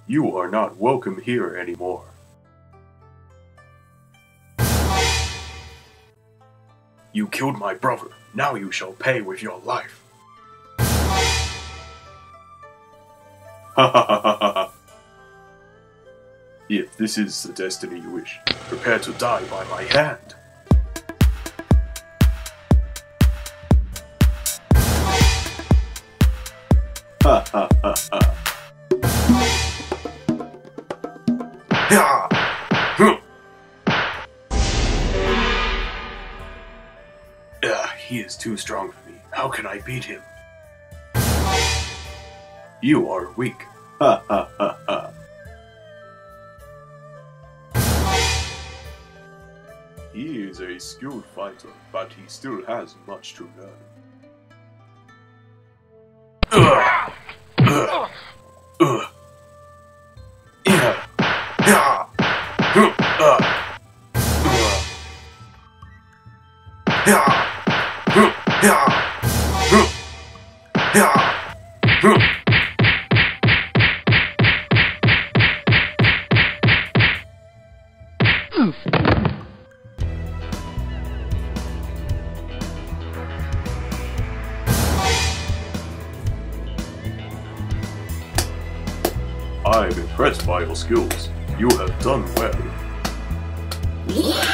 You are not welcome here anymore. You killed my brother. Now you shall pay with your life. Ha ha ha ha ha. If this is the destiny you wish, prepare to die by my hand. Ha ha ha ha. Yeah. He is too strong for me. How can I beat him? You are weak. Ha ha ha ha. He is a skilled fighter, but he still has much to learn. I'm impressed by your skills. You have done well.